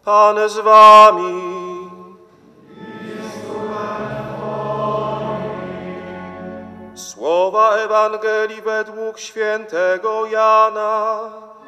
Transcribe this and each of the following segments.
Pan z wami. Słowa Ewangelii według świętego Jana.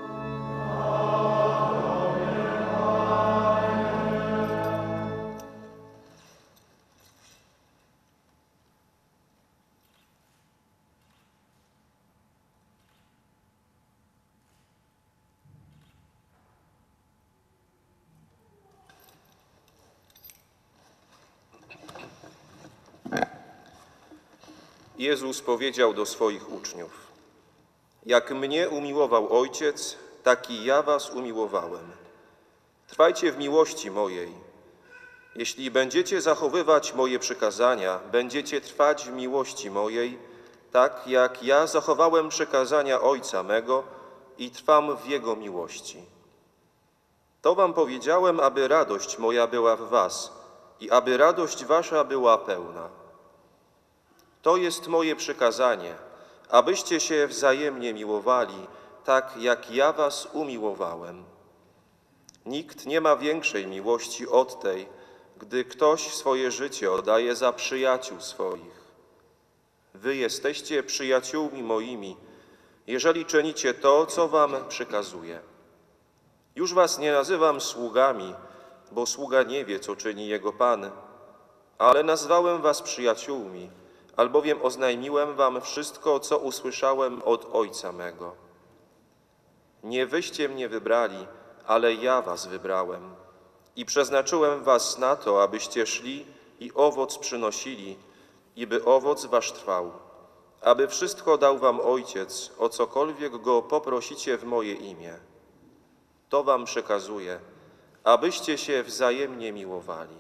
Jezus powiedział do swoich uczniów: Jak mnie umiłował Ojciec, tak i ja was umiłowałem. Trwajcie w miłości mojej. Jeśli będziecie zachowywać moje przykazania, będziecie trwać w miłości mojej, tak jak ja zachowałem przykazania Ojca mego i trwam w Jego miłości. To wam powiedziałem, aby radość moja była w was i aby radość wasza była pełna. To jest moje przykazanie, abyście się wzajemnie miłowali, tak jak ja was umiłowałem. Nikt nie ma większej miłości od tej, gdy ktoś swoje życie oddaje za przyjaciół swoich. Wy jesteście przyjaciółmi moimi, jeżeli czynicie to, co wam przykazuję. Już was nie nazywam sługami, bo sługa nie wie, co czyni jego Pan, ale nazwałem was przyjaciółmi, albowiem oznajmiłem wam wszystko, co usłyszałem od Ojca mego. Nie wyście mnie wybrali, ale ja was wybrałem i przeznaczyłem was na to, abyście szli i owoc przynosili, i by owoc wasz trwał, aby wszystko dał wam Ojciec, o cokolwiek Go poprosicie w moje imię. To wam przekazuję, abyście się wzajemnie miłowali.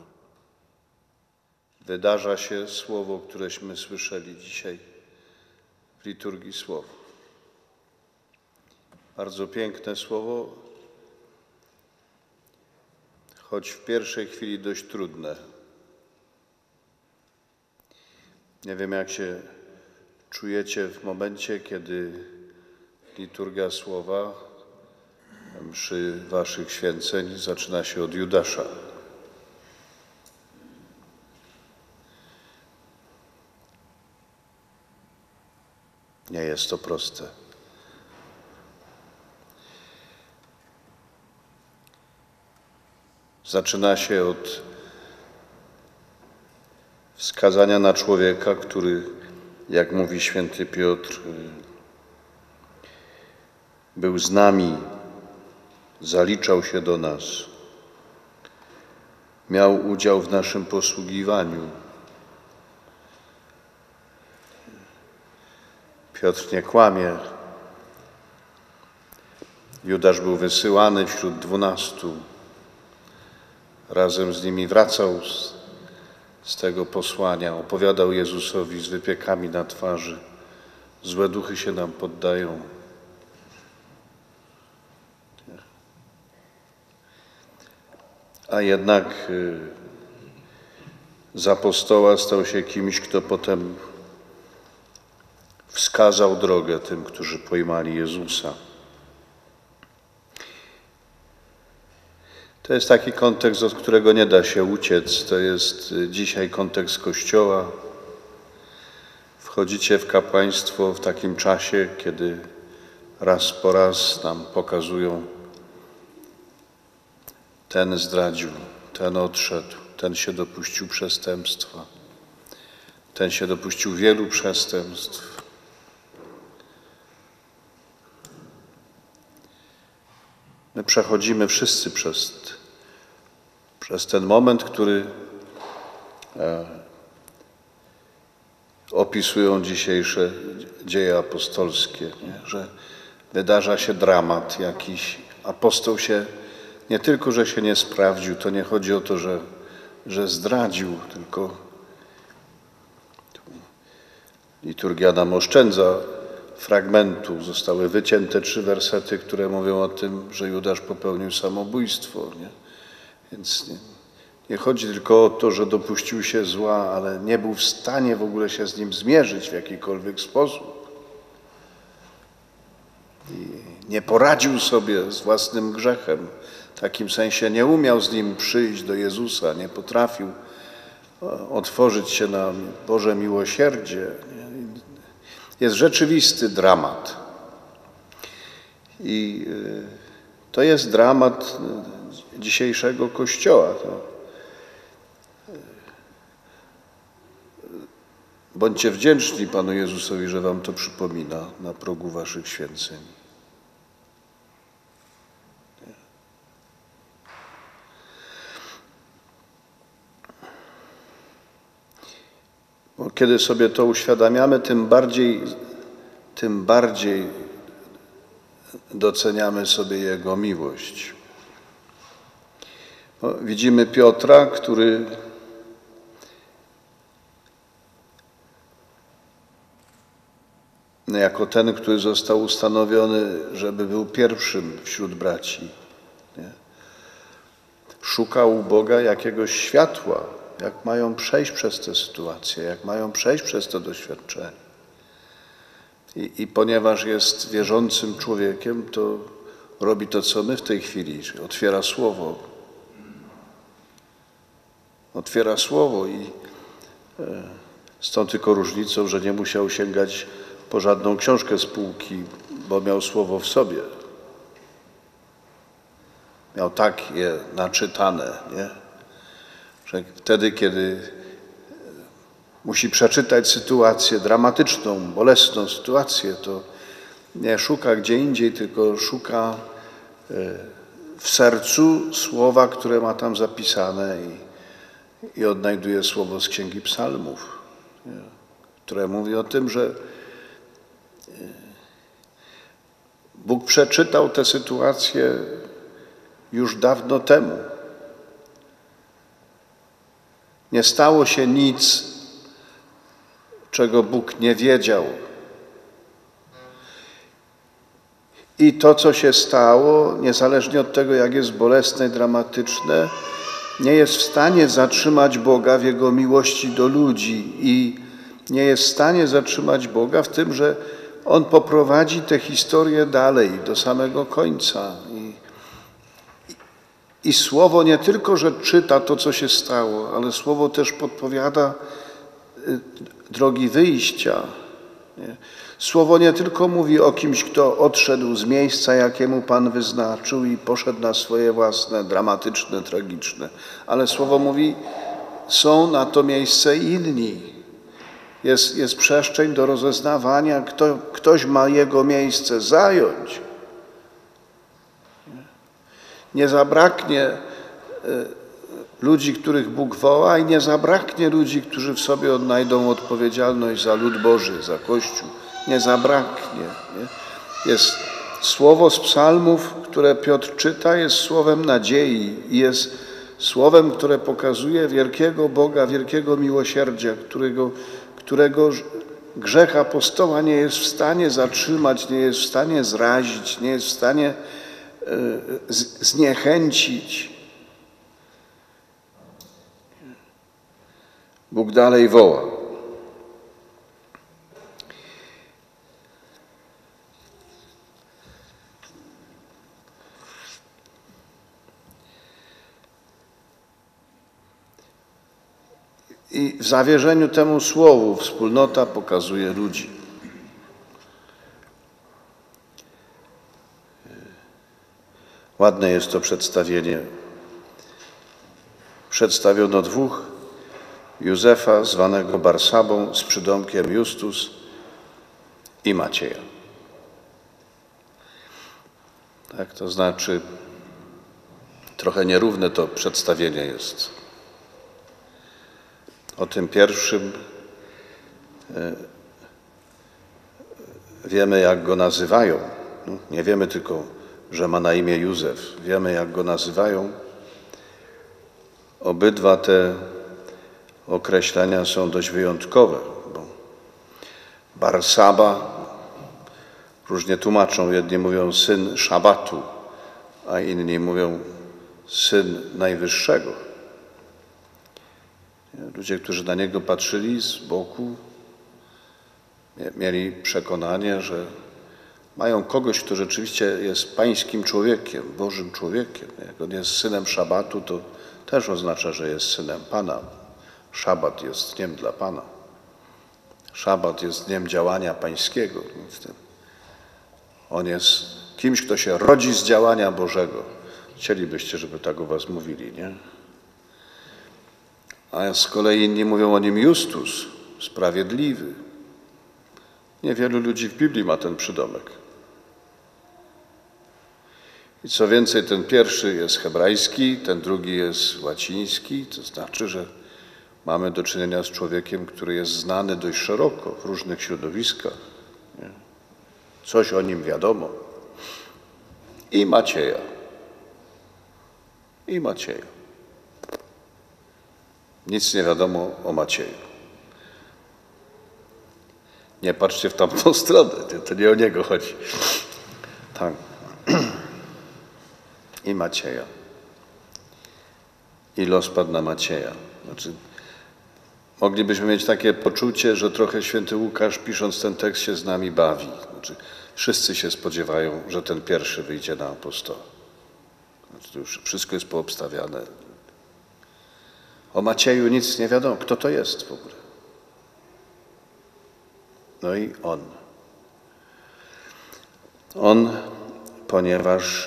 Wydarza się słowo, któreśmy słyszeli dzisiaj w liturgii słowa. Bardzo piękne słowo, choć w pierwszej chwili dość trudne. Nie wiem, jak się czujecie w momencie, kiedy liturgia słowa, mszy waszych święceń zaczyna się od Judasza. Nie jest to proste. Zaczyna się od wskazania na człowieka, który, jak mówi święty Piotr, był z nami, zaliczał się do nas, miał udział w naszym posługiwaniu. Piotr nie kłamie. Judasz był wysyłany wśród 12. Razem z nimi wracał z tego posłania. Opowiadał Jezusowi z wypiekami na twarzy: złe duchy się nam poddają. A jednak z apostoła stał się kimś, kto potem wskazał drogę tym, którzy pojmali Jezusa. To jest taki kontekst, od którego nie da się uciec. To jest dzisiaj kontekst Kościoła. Wchodzicie w kapłaństwo w takim czasie, kiedy raz po raz nam pokazują: ten zdradził, ten odszedł, ten się dopuścił przestępstwa, ten się dopuścił wielu przestępstw. My przechodzimy wszyscy przez ten moment, który opisują dzisiejsze dzieje apostolskie, nie? Że wydarza się dramat jakiś. Apostoł się nie tylko, że się nie sprawdził, to nie chodzi o to, że zdradził, tylko liturgia nam oszczędza fragmentu. Zostały wycięte 3 wersety, które mówią o tym, że Judasz popełnił samobójstwo. Nie? Więc nie chodzi tylko o to, że dopuścił się zła, ale nie był w stanie w ogóle się z nim zmierzyć w jakikolwiek sposób. I nie poradził sobie z własnym grzechem, w takim sensie nie umiał z nim przyjść do Jezusa, nie potrafił otworzyć się na Boże miłosierdzie. Jest rzeczywisty dramat. I to jest dramat dzisiejszego Kościoła. Bądźcie wdzięczni Panu Jezusowi, że wam to przypomina na progu waszych święceń. Bo kiedy sobie to uświadamiamy, tym bardziej doceniamy sobie Jego miłość. Widzimy Piotra, który jako ten, który został ustanowiony, żeby był pierwszym wśród braci, nie? Szukał u Boga jakiegoś światła, jak mają przejść przez tę sytuację, jak mają przejść przez to doświadczenie. I ponieważ jest wierzącym człowiekiem, to robi to, co my w tej chwili, czyli otwiera Słowo. Otwiera Słowo i z tą tylko różnicą, że nie musiał sięgać po żadną książkę z półki, bo miał Słowo w sobie. Miał tak je naczytane, nie? Że wtedy, kiedy musi przeczytać sytuację dramatyczną, bolesną sytuację, to nie szuka gdzie indziej, tylko szuka w sercu słowa, które ma tam zapisane i odnajduje słowo z Księgi Psalmów, które mówi o tym, że Bóg przeczytał tę sytuację już dawno temu. Nie stało się nic, czego Bóg nie wiedział. I to, co się stało, niezależnie od tego, jak jest bolesne i dramatyczne, nie jest w stanie zatrzymać Boga w Jego miłości do ludzi i nie jest w stanie zatrzymać Boga w tym, że On poprowadzi tę historię dalej, do samego końca. I Słowo nie tylko, że czyta to, co się stało, ale Słowo też podpowiada drogi wyjścia. Słowo nie tylko mówi o kimś, kto odszedł z miejsca, jakiemu Pan wyznaczył i poszedł na swoje własne, dramatyczne, tragiczne, ale Słowo mówi, są na to miejsce inni. Jest przestrzeń do rozeznawania, ktoś ma jego miejsce zająć. Nie zabraknie ludzi, których Bóg woła i nie zabraknie ludzi, którzy w sobie odnajdą odpowiedzialność za lud Boży, za Kościół. Nie zabraknie. Nie? Jest słowo z psalmów, które Piotr czyta, jest słowem nadziei i jest słowem, które pokazuje wielkiego Boga, wielkiego miłosierdzia, którego grzech apostoła nie jest w stanie zatrzymać, nie jest w stanie zrazić, nie jest w stanie zniechęcić. Bóg dalej woła. I w zawierzeniu temu słowu wspólnota pokazuje ludzi. Ładne jest to przedstawienie. Przedstawiono dwóch: Józefa, zwanego Barsabą, z przydomkiem Justus, i Macieja. Tak, to znaczy, trochę nierówne to przedstawienie jest. O tym pierwszym wiemy, jak go nazywają. Nie wiemy tylko, że ma na imię Józef. Wiemy, jak go nazywają. Obydwa te określenia są dość wyjątkowe, bo Barsaba różnie tłumaczą. Jedni mówią syn szabatu, a inni mówią syn Najwyższego. Ludzie, którzy na niego patrzyli z boku, mieli przekonanie, że mają kogoś, kto rzeczywiście jest pańskim człowiekiem, Bożym człowiekiem. Jak on jest synem szabatu, to też oznacza, że jest synem Pana. Szabat jest dniem dla Pana. Szabat jest dniem działania pańskiego. On jest kimś, kto się rodzi z działania Bożego. Chcielibyście, żeby tak o was mówili, nie? A z kolei inni mówią o nim Justus, sprawiedliwy. Niewielu ludzi w Biblii ma ten przydomek. I co więcej, ten pierwszy jest hebrajski, ten drugi jest łaciński, to znaczy, że mamy do czynienia z człowiekiem, który jest znany dość szeroko w różnych środowiskach. Nie? Coś o nim wiadomo. I Macieja. I Macieja. Nic nie wiadomo o Macieju. Nie patrzcie w tamtą stronę, to nie o niego chodzi. Tak. I Macieja. I los padł na Macieja. Znaczy, moglibyśmy mieć takie poczucie, że trochę święty Łukasz, pisząc ten tekst, się z nami bawi. Znaczy, wszyscy się spodziewają, że ten pierwszy wyjdzie na apostoła. Znaczy, to już wszystko jest poobstawiane. O Macieju nic nie wiadomo. Kto to jest w ogóle? No i on. On, ponieważ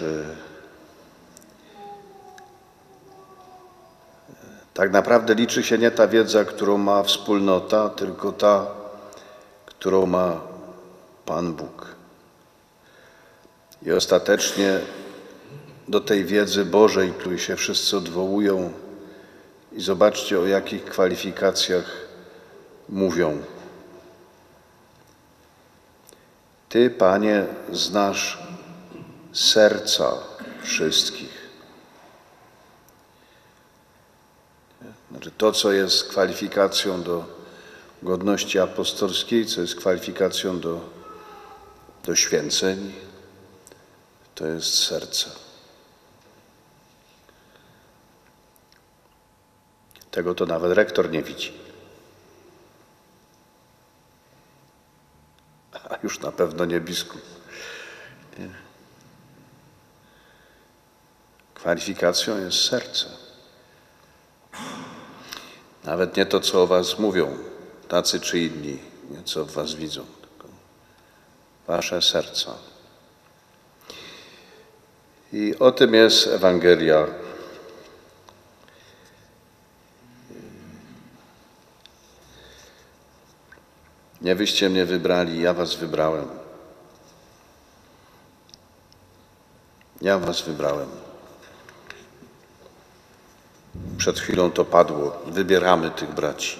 tak naprawdę liczy się nie ta wiedza, którą ma wspólnota, tylko ta, którą ma Pan Bóg. I ostatecznie do tej wiedzy Bożej, której się wszyscy odwołują, i zobaczcie, o jakich kwalifikacjach mówią. Ty, Panie, znasz serca wszystkich. Znaczy to, co jest kwalifikacją do godności apostolskiej, co jest kwalifikacją do święceń, to jest serce. Tego to nawet rektor nie widzi. A już na pewno nie biskup. Nie. Kwalifikacją jest serce. Nawet nie to, co o was mówią, tacy czy inni, nie co w was widzą, tylko wasze serca. I o tym jest Ewangelia. Nie wyście mnie wybrali, ja was wybrałem. Ja was wybrałem. Przed chwilą to padło. Wybieramy tych braci.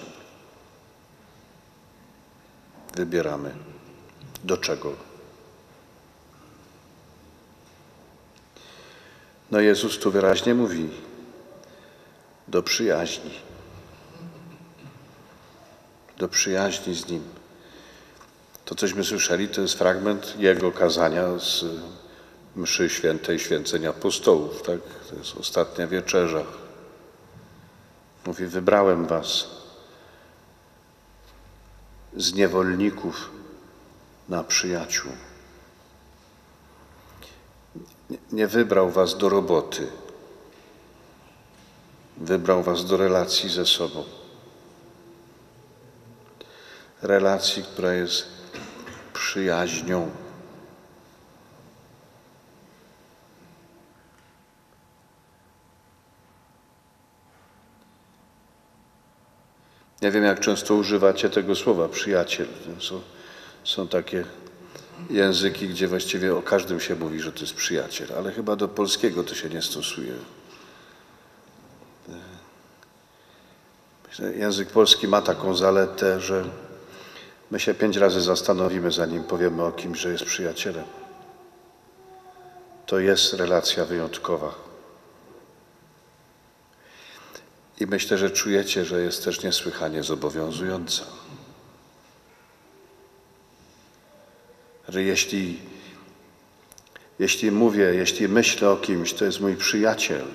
Wybieramy. Do czego? No Jezus tu wyraźnie mówi. Do przyjaźni. Do przyjaźni z Nim. To, cośmy słyszeli, to jest fragment Jego kazania z mszy świętej, święceń apostołów. Tak? To jest ostatnia wieczerza. Mówi, wybrałem was z niewolników na przyjaciół. Nie wybrał was do roboty. Wybrał was do relacji ze sobą. Relacji, która jest przyjaźnią. Nie wiem, jak często używacie tego słowa przyjaciel. Są takie języki, gdzie właściwie o każdym się mówi, że to jest przyjaciel, ale chyba do polskiego to się nie stosuje. Język polski ma taką zaletę, że my się 5 razy zastanowimy, zanim powiemy o kimś, że jest przyjacielem. To jest relacja wyjątkowa. I myślę, że czujecie, że jest też niesłychanie zobowiązująca. Że jeśli mówię, jeśli myślę o kimś, to jest mój przyjaciel,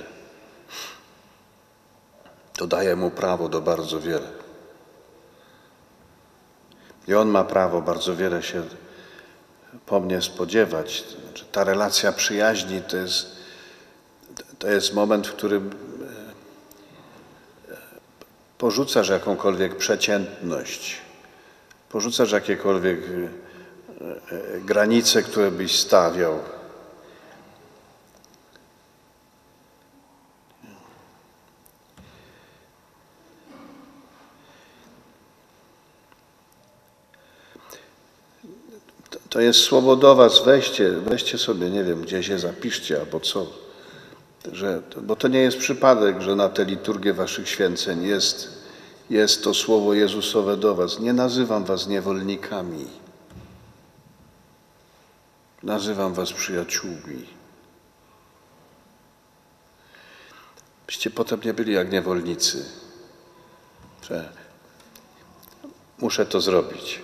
to daję mu prawo do bardzo wiele. I on ma prawo bardzo wiele się po mnie spodziewać. Znaczy, ta relacja przyjaźni to jest moment, w którym porzucasz jakąkolwiek przeciętność, porzucasz jakiekolwiek granice, które byś stawiał. To jest słowo do was, weźcie sobie, nie wiem, gdzie się zapiszcie albo co. Bo to nie jest przypadek, że na tę liturgię waszych święceń jest to słowo Jezusowe do was. Nie nazywam was niewolnikami. Nazywam was przyjaciółmi. Byście potem nie byli jak niewolnicy. Że muszę to zrobić.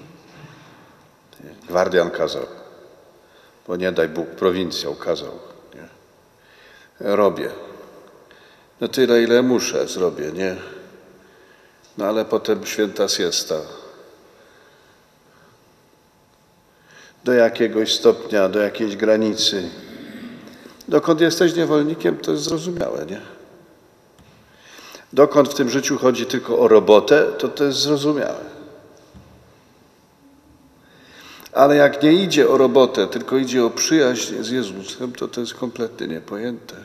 Gwardian kazał, bo nie daj Bóg, prowincjał kazał. Nie? Robię. No tyle, ile muszę, zrobię, nie? No ale potem święta siesta. Do jakiegoś stopnia, do jakiejś granicy. Dokąd jesteś niewolnikiem, to jest zrozumiałe, nie? Dokąd w tym życiu chodzi tylko o robotę, to jest zrozumiałe. Ale jak nie idzie o robotę, tylko idzie o przyjaźń z Jezusem, to jest kompletnie niepojęte.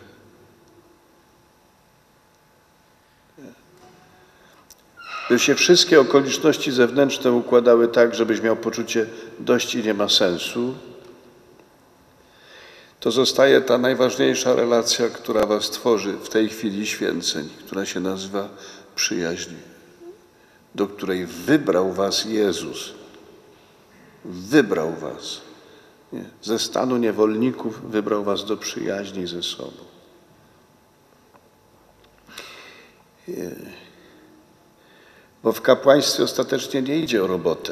Gdyby się wszystkie okoliczności zewnętrzne układały tak, żebyś miał poczucie dość i nie ma sensu, to zostaje ta najważniejsza relacja, która was tworzy w tej chwili święceń, która się nazywa przyjaźń, do której wybrał was Jezus. Wybrał was. Nie? Ze stanu niewolników wybrał was do przyjaźni ze sobą. Bo w kapłaństwie ostatecznie nie idzie o robotę.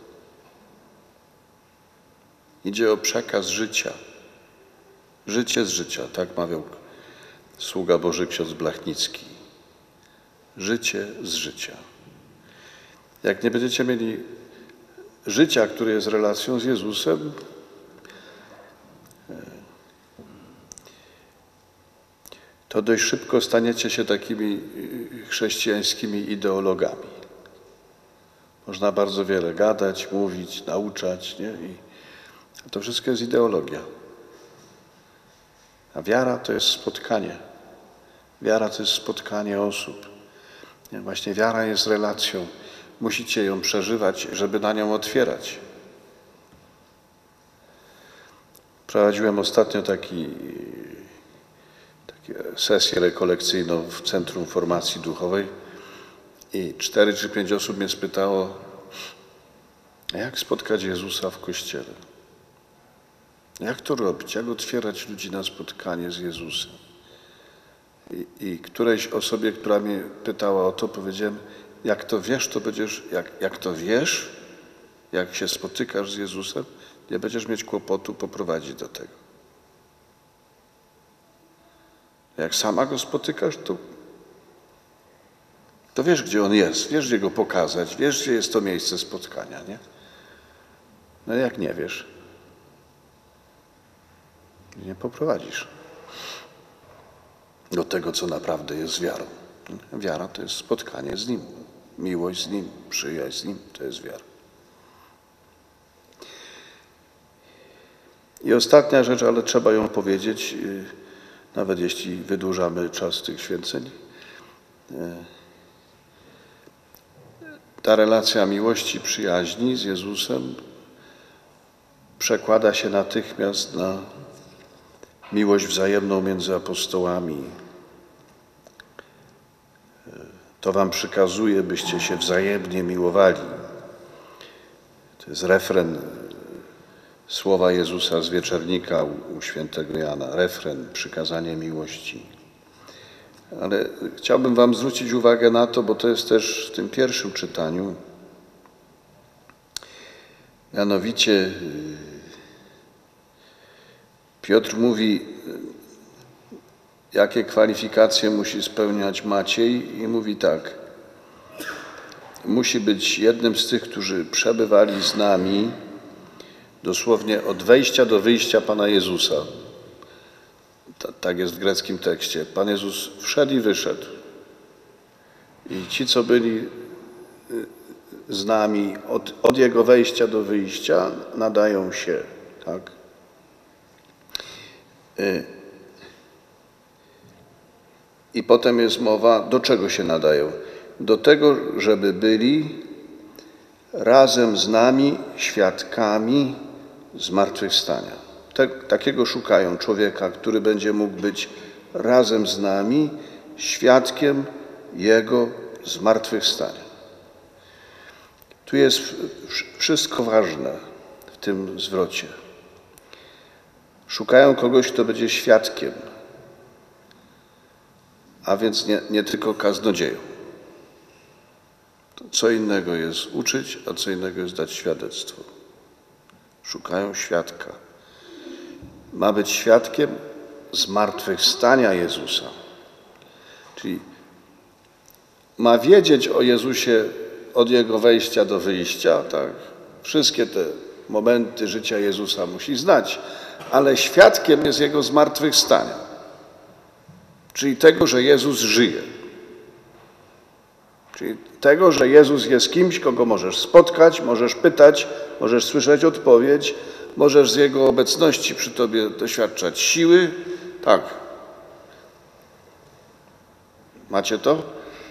Idzie o przekaz życia. Życie z życia, tak mawiał sługa Boży ksiądz Blachnicki. Życie z życia. Jak nie będziecie mieli życia, które jest relacją z Jezusem, to dość szybko staniecie się takimi chrześcijańskimi ideologami. Można bardzo wiele gadać, mówić, nauczać, nie? I to wszystko jest ideologia. A wiara to jest spotkanie. Wiara to jest spotkanie osób. Nie? Właśnie wiara jest relacją. Musicie ją przeżywać, żeby na nią otwierać. Prowadziłem ostatnio taką sesję rekolekcyjną w Centrum Formacji Duchowej i 4 czy 5 osób mnie spytało, jak spotkać Jezusa w Kościele? Jak to robić? Jak otwierać ludzi na spotkanie z Jezusem? I którejś osobie, która mnie pytała o to, powiedziałem, jak to wiesz, to będziesz, jak to wiesz, jak się spotykasz z Jezusem, nie będziesz mieć kłopotu poprowadzić do tego. Jak sama Go spotykasz, to wiesz, gdzie On jest, wiesz, gdzie Go pokazać, wiesz, gdzie jest to miejsce spotkania, nie? No jak nie wiesz, nie poprowadzisz do tego, co naprawdę jest wiarą. Wiara to jest spotkanie z Nim, miłość z Nim, przyjaźń z Nim, to jest wiara. I ostatnia rzecz, ale trzeba ją powiedzieć, nawet jeśli wydłużamy czas tych święceń. Ta relacja miłości, przyjaźni z Jezusem przekłada się natychmiast na miłość wzajemną między apostołami. To wam przykazuję, byście się wzajemnie miłowali. To jest refren słowa Jezusa z wieczernika u świętego Jana. Refren, przykazanie miłości. Ale chciałbym wam zwrócić uwagę na to, bo to jest też w tym pierwszym czytaniu. Mianowicie Piotr mówi, jakie kwalifikacje musi spełniać Maciej i mówi tak. Musi być jednym z tych, którzy przebywali z nami Dosłownie od wejścia do wyjścia Pana Jezusa. Tak jest w greckim tekście. Pan Jezus wszedł i wyszedł. I ci, co byli z nami od Jego wejścia do wyjścia, nadają się. Tak? I potem jest mowa, do czego się nadają? Do tego, żeby byli razem z nami świadkami zmartwychwstania. Takiego szukają człowieka, który będzie mógł być razem z nami świadkiem Jego zmartwychwstania. Tu jest wszystko ważne w tym zwrocie. Szukają kogoś, kto będzie świadkiem, a więc nie tylko kaznodzieją. Co innego jest uczyć, a co innego jest dać świadectwo. Szukają świadka. Ma być świadkiem zmartwychwstania Jezusa. Czyli ma wiedzieć o Jezusie od Jego wejścia do wyjścia, tak? Wszystkie te momenty życia Jezusa musi znać, ale świadkiem jest Jego zmartwychwstania. Czyli tego, że Jezus żyje. Czyli tego, że Jezus jest kimś, kogo możesz spotkać, możesz pytać, możesz słyszeć odpowiedź, możesz z Jego obecności przy Tobie doświadczać siły. Tak. Macie to?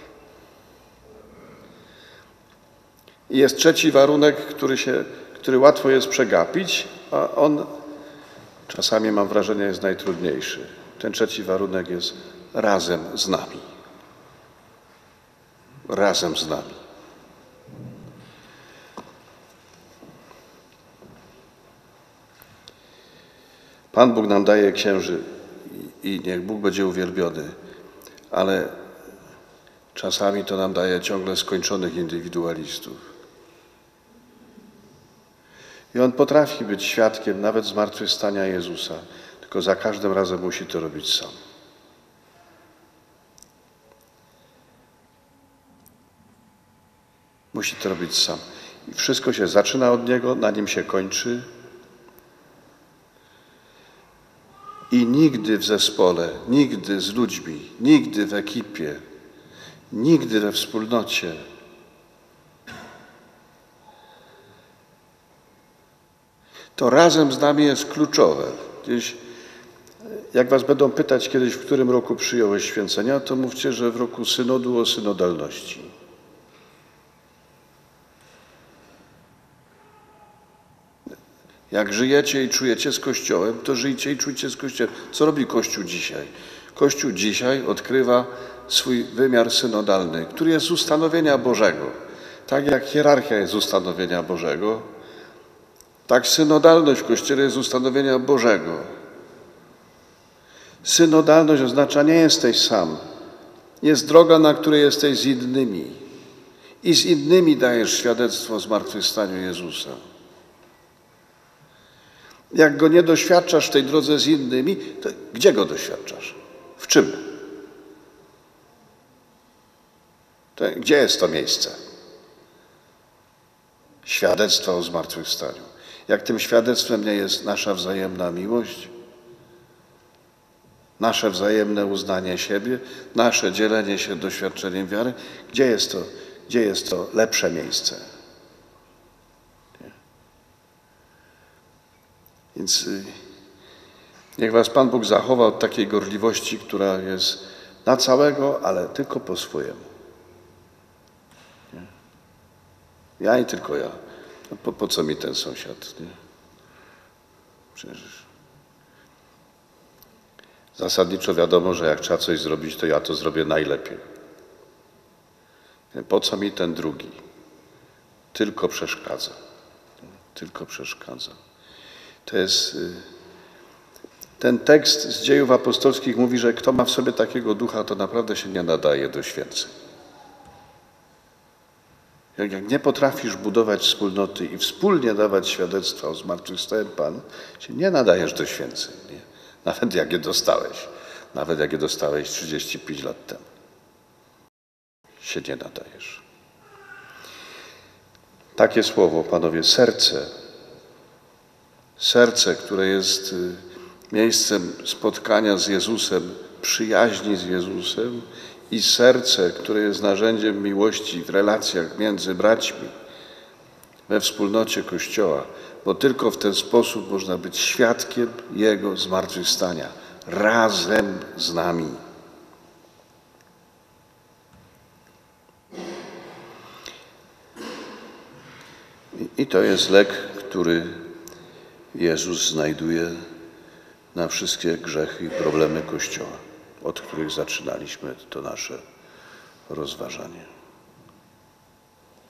I jest trzeci warunek, który łatwo jest przegapić, a on czasami, mam wrażenie, jest najtrudniejszy. Ten trzeci warunek jest razem z nami. Razem z nami. Pan Bóg nam daje księży i niech Bóg będzie uwielbiony, ale czasami to nam daje ciągle skończonych indywidualistów. I On potrafi być świadkiem nawet zmartwychwstania Jezusa, tylko za każdym razem musi to robić sam. Musi to robić sam. I wszystko się zaczyna od Niego, na Nim się kończy. I nigdy w zespole, nigdy z ludźmi, nigdy w ekipie, nigdy we wspólnocie to razem z nami jest kluczowe. Gdzieś, jak was będą pytać kiedyś, w którym roku przyjąłeś święcenia, to mówcie, że w roku synodu o synodalności. Jak żyjecie i czujecie z Kościołem, to żyjcie i czujcie z Kościołem. Co robi Kościół dzisiaj? Kościół dzisiaj odkrywa swój wymiar synodalny, który jest z ustanowienia Bożego. Tak jak hierarchia jest z ustanowienia Bożego, tak synodalność w Kościele jest z ustanowienia Bożego. Synodalność oznacza, nie jesteś sam. Jest droga, na której jesteś z innymi. I z innymi dajesz świadectwo o zmartwychwstaniu Jezusa. Jak Go nie doświadczasz w tej drodze z innymi, to gdzie Go doświadczasz? W czym? Gdzie jest to miejsce? Świadectwa o zmartwychwstaniu. Jak tym świadectwem nie jest nasza wzajemna miłość, nasze wzajemne uznanie siebie, nasze dzielenie się doświadczeniem wiary, gdzie jest to lepsze miejsce? Więc niech was Pan Bóg zachowa od takiej gorliwości, która jest na całego, ale tylko po swojemu. Nie? Ja i tylko ja. No po co mi ten sąsiad? Nie? Przecież zasadniczo wiadomo, że jak trzeba coś zrobić, to ja to zrobię najlepiej. Po co mi ten drugi? Tylko przeszkadza. Tylko przeszkadza. To jest, ten tekst z Dziejów Apostolskich mówi, że kto ma w sobie takiego ducha, to naprawdę się nie nadaje do święceń. Jak nie potrafisz budować wspólnoty i wspólnie dawać świadectwa o zmartwychwstałym Panu, się nie nadajesz do święceń. Nie? Nawet jak je dostałeś. Nawet jak je dostałeś 35 lat temu. Się nie nadajesz. Takie słowo, panowie, serce serce, które jest miejscem spotkania z Jezusem, przyjaźni z Jezusem i serce, które jest narzędziem miłości w relacjach między braćmi, we wspólnocie Kościoła, bo tylko w ten sposób można być świadkiem Jego zmartwychwstania razem z nami. I to jest lek, który Jezus znajduje na wszystkie grzechy i problemy Kościoła, od których zaczynaliśmy to nasze rozważanie.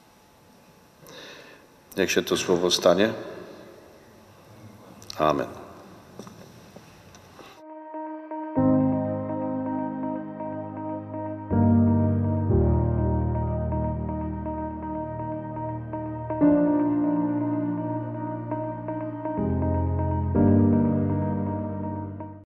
Niech się to słowo stanie. Amen.